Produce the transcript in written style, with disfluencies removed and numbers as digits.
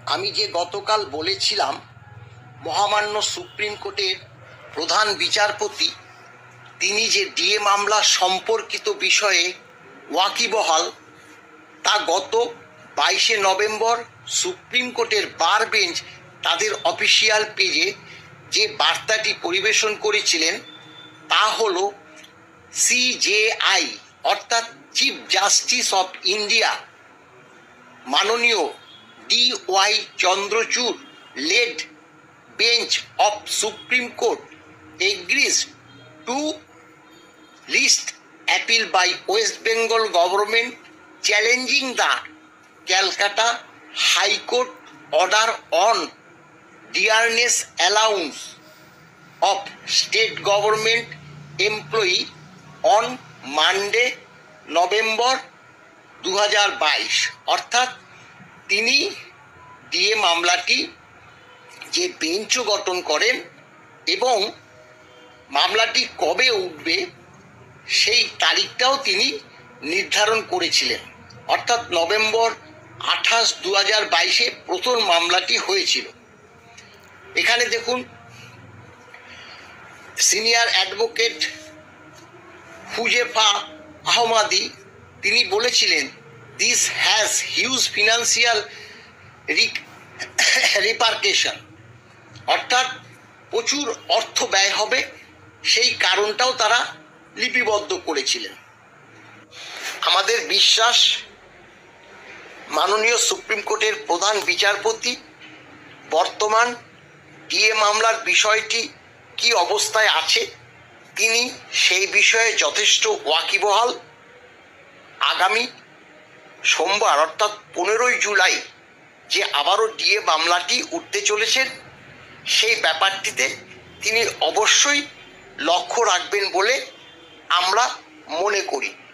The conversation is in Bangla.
আমি যে গতকাল বলেছিলাম মহামান্য সুপ্রিম কোর্টের প্রধান বিচারপতি তিনি যে ডিএ মামলা সম্পর্কিত বিষয়ে ওয়াকিবহাল, তা গত 22শে নভেম্বর সুপ্রিম কোর্টের বার বেঞ্চ তাদের অফিসিয়াল পেজে যে বার্তাটি পরিবেশন করেছিলেন তা হল সিজেআই অর্থাৎ চিফ জাস্টিস অফ ইন্ডিয়া মাননীয় DY Chandrachud led bench of Supreme Court agrees to list appeal by West Bengal government challenging the Calcutta High Court order on dearness allowance of state government employee on Monday, November 2022। অর্থাৎ তিনি ডিএ মামলাটি যে বেঞ্চও গঠন করেন এবং মামলাটি কবে উঠবে সেই তারিখটাও তিনি নির্ধারণ করেছিলেন, অর্থাৎ নভেম্বর 28, 2022 প্রথম মামলাটি হয়েছিল। এখানে দেখুন, সিনিয়র অ্যাডভোকেট হুজেফা আহমাদি তিনি বলেছিলেন, this has huge financial repercussion, অর্থাৎ প্রচুর অর্থ ব্যয় হবে, সেই কারণটাও তারা লিপিবদ্ধ করেছিলেন। আমাদের বিশ্বাস মাননীয় সুপ্রিম কোর্টের প্রধান বিচারপতি বর্তমান ডিএ মামলার বিষয়টি কি অবস্থায় আছে তিনি সেই বিষয়ে যথেষ্ট ওয়াকিবহাল। আগামী সোমবার অর্থাৎ 15ই জুলাই যে আবারও ডিএ মামলাটি উঠতে চলেছেন সেই ব্যাপারটিতে তিনি অবশ্যই লক্ষ্য রাখবেন বলে আমরা মনে করি।